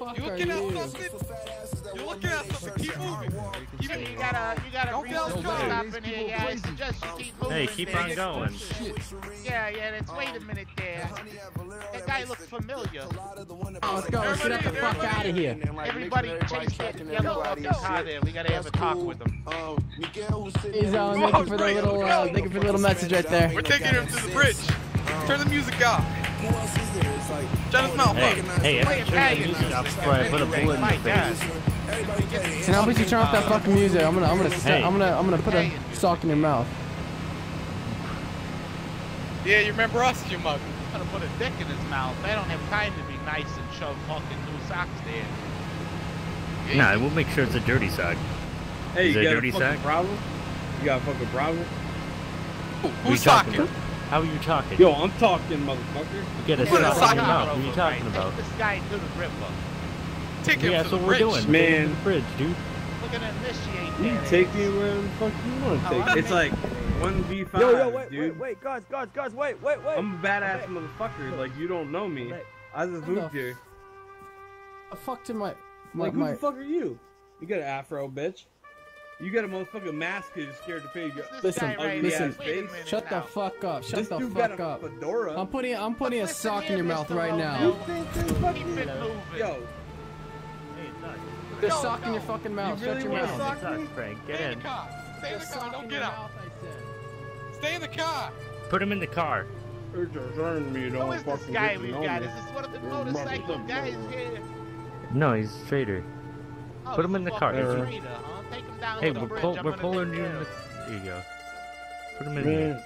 You looking at something? You looking at something? Keep moving. Keep moving. You gotta breathe the stop in here. Yeah, I suggest you keep moving. Hey, keep on going. Yeah, that's. Wait a minute there. That guy looks familiar. Oh, let's go. Let's get the fuck out of here. Everybody chase that yellow fucking car there. We gotta have a talk with him. He's looking for the little message right there. We're taking him to the bridge. Turn the music off. Shut his mouth up. Hey, turn the music off before I put a bullet in your face. And how about you turn off that fucking music? I'm gonna put a sock in your mouth. Yeah, you remember us, you mug. I'm gonna put a dick in his mouth. They don't have time to be nice and shove fucking new socks there. Nah, we'll make sure it's a dirty sock. Hey, you a got dirty a fucking sock? problem? You got a fucking problem? Who's talking? How are you talking? Yo, I'm talking, motherfucker. You get a sock in your mouth. What are you talking about? Take this guy to the river. Take him Yeah, to that's the what we're bridge. doing. Man. To the bridge, dude. We're gonna initiate You that. take me where the fuck you want to take. It's like 1v5, dude. wait, guys, wait. I'm a badass motherfucker. Like, you don't know me. I just moved here. The fuck to my Like, who the fuck are you? You got an afro, bitch. You got a motherfucking mask because you're scared to pay. Listen, listen. Shut the fuck up. Shut This the dude fuck got a up. fedora. I'm putting a sock in your mouth right now. You think this fucking... Keep it moving. Yo, Put a sock in your fucking mouth. You Shut really your wanna mouth. sock me? Frank, get Stay in in. the car. Stay in the car. Sock Don't in get your out. mouth, I said. Stay in the car. Put him in the car. it's a turn me. Who Don't is this fucking guy get to we've know got? me. Is this one of the motorcycle guys here? No, he's a traitor. Oh, Put him in he's a the car. fucking If you- traitor, huh? Take him down Hey, to the bridge. I'm we're gonna pulling take you in care the... of There you go. Put him in Man. here.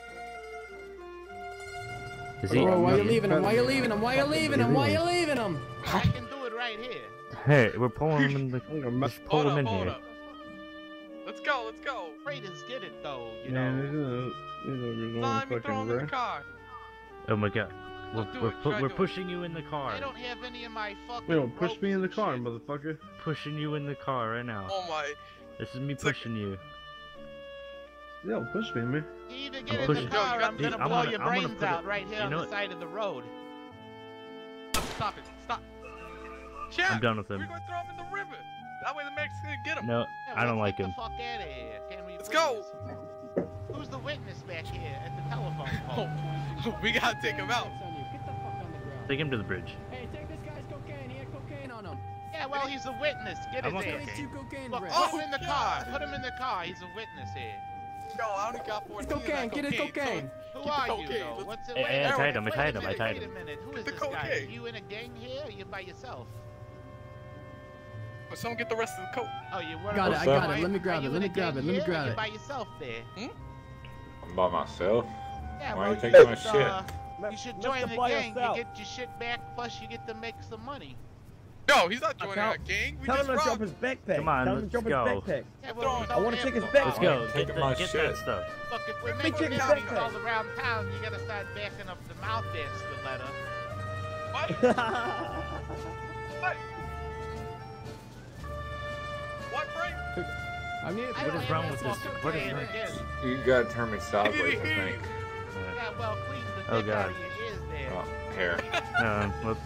Is he... Why are you leaving him? Why are you leaving him? Why are you leaving him? Why are you leaving him? I can do it right here. Hey, we're pulling him in the... Just pull Hold him up, in hold here. up. Let's go, let's go. Traitors get it though, you Man, know. there's Let no me throw him in the fucking car. Oh my god. Don't do it, try We're do it. pushing you in the car. I don't have any of my fucking. Yo, push me in the ropes car, and shit. motherfucker. Pushing you in the car right now. Oh my. This is me It's like- pushing you. Yo, push me, man. You either I'm get in the pushing- car, or I'm Dude, gonna I'm blow gonna- your I'm gonna brains put out it- right here you on know the what? side of the road. Stop it. Stop. Chad, I'm done with him. We're gonna throw him in the river. That way the Mexicans can get him. No, Yeah, I don't let's like him. get the fuck out of here. Can we Let's please? go. Who's the witness back here at the telephone pole? We gotta take him out. Get the fuck on the ground. Take him to the bridge. Hey, take this guy's cocaine. He had cocaine on him. Yeah, well, he's a witness. Get I his want ass. cocaine. Two cocaine, Look, Brett. put him in the car. Put him in the car. He's a witness here. Yo, I only got 14 of Cocaine. that Get his cocaine. Who Keep are the you, cocaine. though? Let's- What's it? Hey, wait, hey, I wait, tied him, I wait a tied him, I minute, tied Wait a him. minute. Who is The this guy? Are cocaine. you in a gang here? Or you by yourself? But someone get the rest of the coat. Oh, you were. Got it. I What's got up? it. Let me grab it. Let me grab it. Let me grab You it. by yourself there. I'm by myself. Yeah, Why well, you taking my should, shit? You should join the gang. You get your shit back, plus you get to make some money. No, he's not joining our gang. We Tell just him to drop robbed. his backpack. Come on, Tell him to let's drop his go. backpack. Yeah, well, I don't wanna have take his to- back. Let's go. Taking Get my that shit. stuff. Look, if we're me making take his bounties backpack. all around town, you gotta start backing up the mouth bastard letter. What? What? What, Frank? I mean, I What don't is have wrong no with this? fucking What is plan wrong? again. You gotta turn me sideways, I think. Yeah, well, clean the Oh, dick out God. of your ears there. Oh, here. Whoops.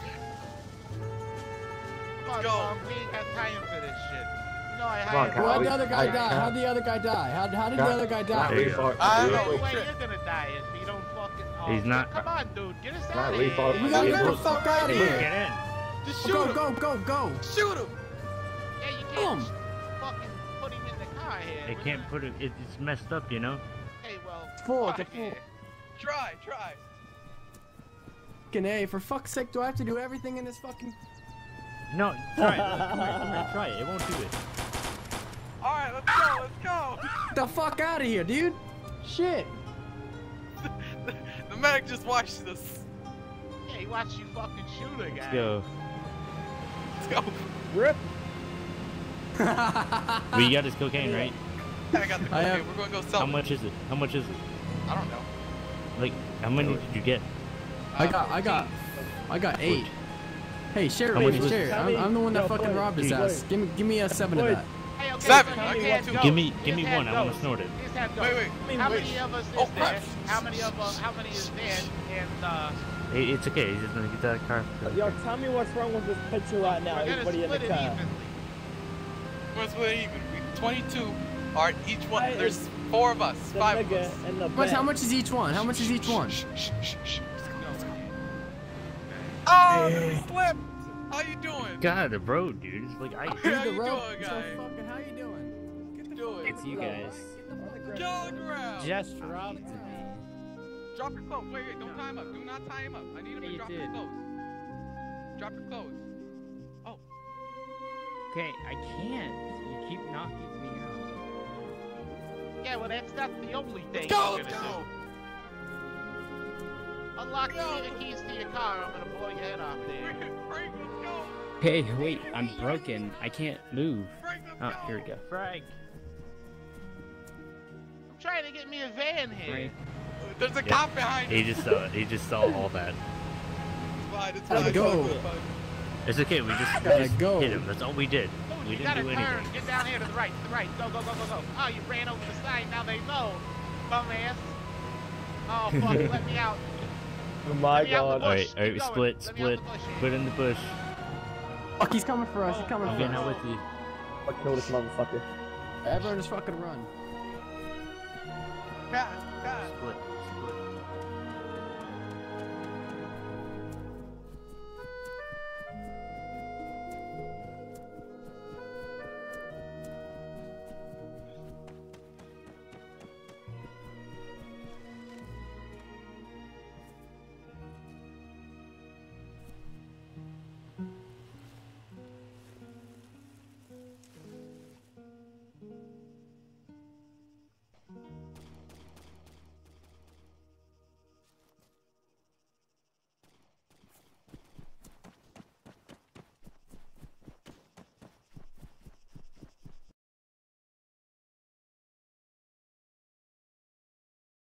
Come on, go. Mom, we ain't got time for this shit. You know I Come on, hired Kyle. how'd the other guy I die? can't- How'd the other guy die? How did the other guy die? There you go. I don't The know. only way you're gonna die is if you don't fucking. Oh, He's not- Come on, dude, get us Not out of lethal. here. We gotta get the Look, fuck out of Get here. in. Just shoot Go, him. go, go, go. Shoot him. Yeah, you Boom. can't fucking put him in the car here. It We're can't gonna- put it. It's messed up, you know. Hey, well. Full, it's a fuck full. it. Try. Fucking A, for fuck's sake, do I have to do everything in this fucking... No, try it. Come here, try it. It won't do it. All right, let's go. Let's go. Get the fuck out of here, dude. Shit. The medic just watched us. Yeah, he watched you fucking shoot a guy. Let's go. Let's go. Rip. We got his cocaine, right? I got the I cocaine. have- We're gonna go sell How it. much is it? How much is it? I don't know. Like, how many did you get? I got 8. Hey, share How it much with me, was share it? it. I'm the one that fucking robbed his ass. Give me a 7 of that. Hey, okay, 7, so I here's get how 2. it Give me goes. Here's how one. it I want to goes. snort it. Here's how it goes. Wait. How many of us is Oh, there? crap. How many of us is there? And It's okay. He's just gonna get that car. Yo, tell me what's wrong with this picture right now, We're everybody in gonna the split it car. evenly. We're split even. 22 are each one. Why There's is 4 of us, The 5 of nigga us. in the But how back. much is each one? How much is each one? Shh, shh, shh, shh. Oh, you slipped. How you doing? God, bro, dude. It's like I. How The you road. doing, So guy? fucking, how you doing? Get the doing. It's you guys. Get on the ground. Just robbed me. Drop your clothes. Wait, don't tie him up. Do not tie him up. I need him Yeah, to you drop his did. clothes. Drop your clothes. Oh, Okay, I can't. You keep knocking me out. Yeah, well, that's not the only thing go, you're let's gonna go. do. Unlock the keys to your car. I'm gonna blow your head off there. Frank, let's go. Hey, wait, I'm broken. I can't move. Frank, let's Oh, go. here we go. Frank. I'm trying to get me a van here. Frank. There's a cop behind He you. just saw all that. It's fine. It's Gotta fine. go. It's fine. It's okay. We just go. hit him. That's all we did. Dude, We you didn't gotta do turn. anything. Get down here to the right. To the right. Go, go, go, go, go. Oh, you ran over the sign. Now they know. Bum ass. Oh, fuck. Let me out. Oh my Let me out the god. bush. All right, Keep going. split, Let me out split, the bush here. split in the bush. Fuck, he's coming for us. He's coming I'm for getting us. out with you. I'll kill this motherfucker. Everyone just fucking run. Cat, cat. Split.